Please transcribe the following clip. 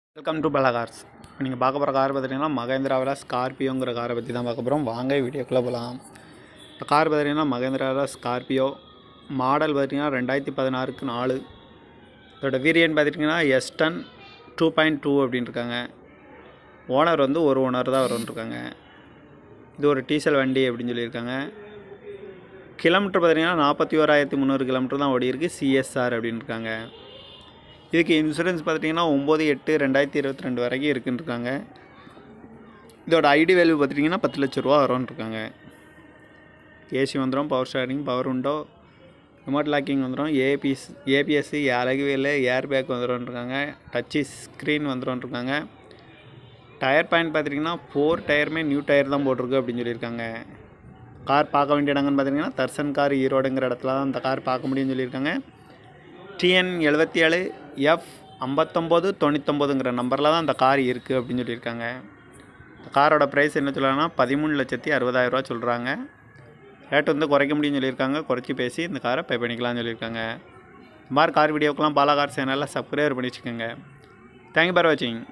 Welcome to பலா cars. நீங்கள் பார்க்க போகிற கார் பார்த்துட்டிங்கன்னா மகேந்திராவில் ஸ்கார்பியோங்கிற காரை பற்றி தான் பார்க்க போகிறோம். வாங்க வீடியோக்குள்ளே போகலாம். இந்த கார் பார்த்திங்கன்னா மகேந்திராவில் ஸ்கார்பியோ மாடல் பார்த்திங்கன்னா 2016க்கு 4. இதோட வேரியன்ட் பார்த்திங்கன்னா S10 2.2 அப்படின்னு இருக்காங்க. ஓனர் வந்து ஒரு ஓனர் தான் வரும்ன்ருக்காங்க. இது ஒரு டீசல் வண்டி அப்படின்னு சொல்லியிருக்காங்க. கிலோமீட்டர் பார்த்திங்கன்னா 41,300 கிலோமீட்டர் தான் ஓடி இருக்குது. CSR அப்படின்னு இருக்காங்க. இதுக்கு இன்சூரன்ஸ் பார்த்துட்டிங்கன்னா 9/8/2022 வரைக்கும் இருக்குன்ட்ருக்காங்க. இதோட ஐடி வேல்யூ பார்த்துட்டிங்கன்னா 10 லட்ச ரூபா வரும்ன்ட்ருக்காங்க. ஏசி வந்துடும், power steering, power window, remote locking வந்துடும், ஏபிஎஸ், அழகுவேல், ஏர் பேக் வந்துடும்ன்ருக்காங்க. டச்சு ஸ்க்ரீன் வந்துடும்ன்ருக்காங்க. டயர் பாயிண்ட் பார்த்துட்டிங்கன்னா 4 டயருமே நியூ டயர் தான் போட்டிருக்கு அப்படின்னு சொல்லியிருக்காங்க. கார் பார்க்க வேண்டிய இடங்கன்னு பார்த்திங்கன்னா தர்சன் கார் ஈரோடுங்கிற இடத்துல தான் அந்த கார் பார்க்க முடியும்னு சொல்லியிருக்காங்க. TN 77 F5999ங்கிற நம்பரில் தான் அந்த கார் இருக்குது அப்படின்னு சொல்லியிருக்காங்க. இந்த காரோட ப்ரைஸ் என்ன சொல்லலாம்னா 13,60,000 சொல்கிறாங்க. ரேட் வந்து குறைக்க முடியும்னு சொல்லியிருக்காங்க. குறைச்சி பேசி இந்த காரை பே பண்ணிக்கலாம்னு சொல்லியிருக்காங்க. இந்த மாதிரி கார் வீடியோக்கெலாம் பாலா கார் சேனலில் சப்ஸ்கிரைப் பண்ணி வச்சுக்கோங்க. தேங்க்யூ ஃபார் வாட்சிங்.